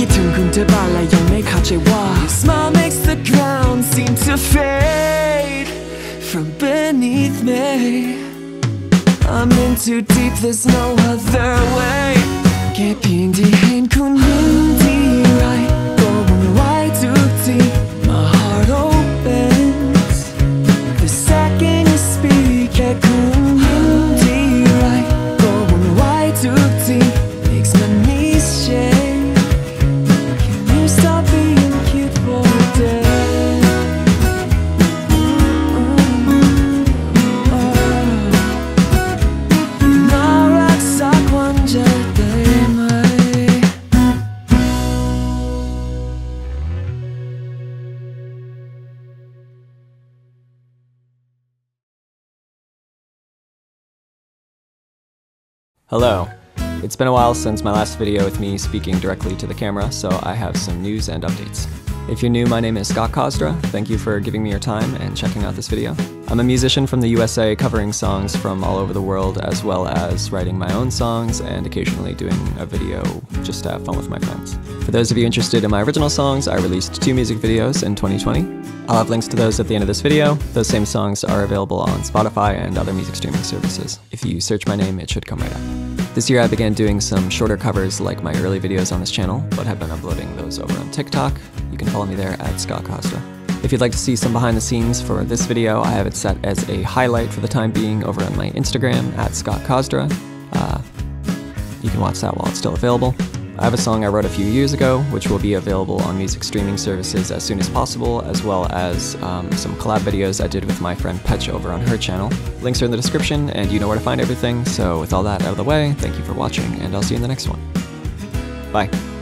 ดถึงคุณเธอบ้างและยังไม่เข้าใจว่า Your smile makes the ground seem to fade from beneath me I'm in too deep there's no other way แค่เพียงที่เห็นคุณยิ้มทีไรก็หวั่นไหวทุกที My heart opens the second you speak แค่คุณยิ้มทีไรก็หวั่นไหวทุกที makes my knees shake Can you stop being cute for a day Hello. It's been a while since my last video with me speaking directly to the camera, so I have some news and updates. If you're new, my name is Kozdra. Thank you for giving me your time and checking out this video. I'm a musician from the USA covering songs from all over the world, as well as writing my own songs and occasionally doing a video just to have fun with my friends. For those of you interested in my original songs, I released 2 music videos in 2020. I'll have links to those at the end of this video. Those same songs are available on Spotify and other music streaming services. If you search my name, it should come right up. This year I began doing some shorter covers like my early videos on this channel, but have been uploading those over on TikTok. You can follow me there at Kozdra. If you'd like to see some behind the scenes for this video, I have it set as a highlight for the time being over on my Instagram at Kozdra. You can watch that while it's still available. I have a song I wrote a few years ago, which will be available on music streaming services as soon as possible, as well as some collab videos I did with my friend Petch over on her channel. Links are in the description, and you know where to find everything. So with all that out of the way, thank you for watching, and I'll see you in the next one. Bye.